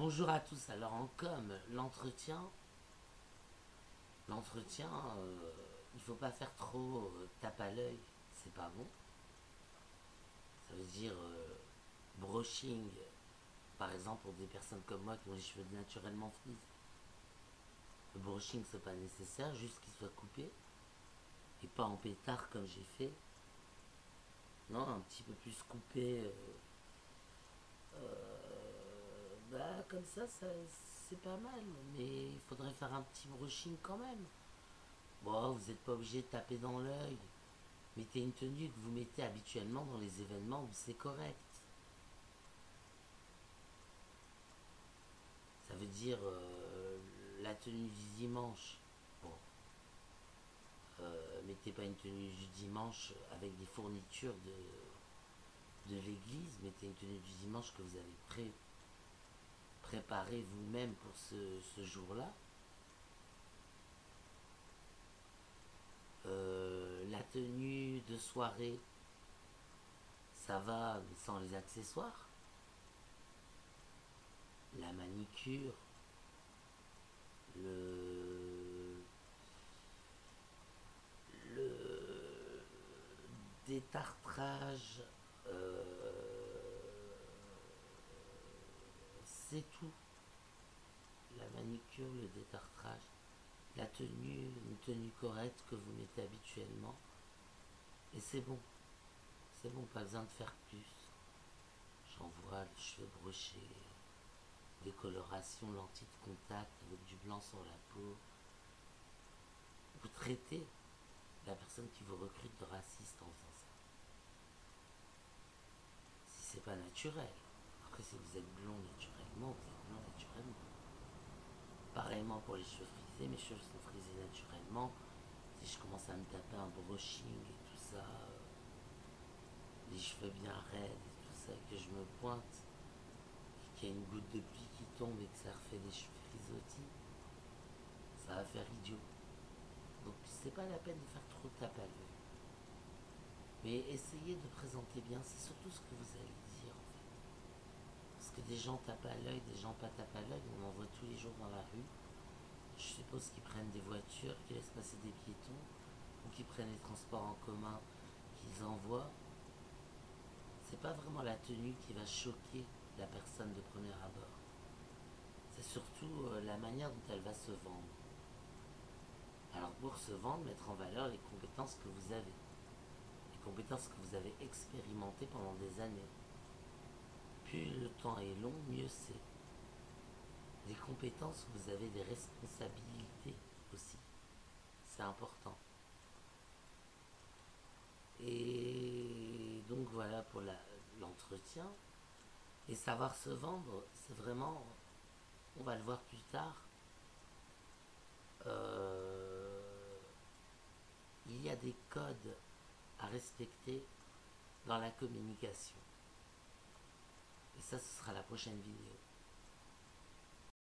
Bonjour à tous. Alors en com, l'entretien, il faut pas faire trop tape à l'œil, c'est pas bon. Ça veut dire brushing, par exemple pour des personnes comme moi qui ont les cheveux naturellement frisés. Le brushing c'est pas nécessaire, juste qu'il soit coupé et pas en pétard comme j'ai fait. Non, un petit peu plus coupé. Comme ça c'est pas mal, mais il faudrait faire un petit brushing quand même. Bon, vous n'êtes pas obligé de taper dans l'œil. Mettez une tenue que vous mettez habituellement dans les événements où c'est correct. Ça veut dire la tenue du dimanche. Bon, mettez pas une tenue du dimanche avec des fournitures de l'église. Mettez une tenue du dimanche que vous avez préparée vous-même pour ce jour-là. La tenue de soirée, ça va, mais sans les accessoires. La manicure, le, le détartrage, c'est tout. La manicure, le détartrage, la tenue, une tenue correcte que vous mettez habituellement. Et c'est bon. C'est bon, pas besoin de faire plus. J'envoie les cheveux brochés, décoloration, lentilles de contact avec du blanc sur la peau. Vous traitez la personne qui vous recrute de raciste en faisant ça. Si c'est pas naturel. Après, si vous êtes blond naturellement, vous êtes blond naturellement. Pareillement pour les cheveux frisés, mes cheveux sont frisés naturellement. Si je commence à me taper un brushing et tout ça, les cheveux bien raides et tout ça, que je me pointe, et qu'il y a une goutte de pluie qui tombe et que ça refait des cheveux frisottis, ça va faire idiot. Donc c'est pas la peine de faire trop tape à l'œil. Mais essayez de présenter bien, c'est surtout ce que vous allez dire en fait. Parce que des gens tapent à l'œil, des gens pas tapent à l'œil, on en voit tous les jours dans la rue. Je suppose qu'ils prennent des voitures, qu'ils laissent passer des piétons, ou qu'ils prennent les transports en commun qu'ils envoient. C'est pas vraiment la tenue qui va choquer la personne de premier abord. C'est surtout la manière dont elle va se vendre. Alors pour se vendre, mettre en valeur les compétences que vous avez. Les compétences que vous avez expérimentées pendant des années. Plus le temps est long, mieux c'est. Des compétences où vous avez des responsabilités aussi. C'est important. Et donc voilà pour l'entretien. Et savoir se vendre, c'est vraiment, on va le voir plus tard, euh, il y a des codes à respecter dans la communication. Et ça, ce sera la prochaine vidéo.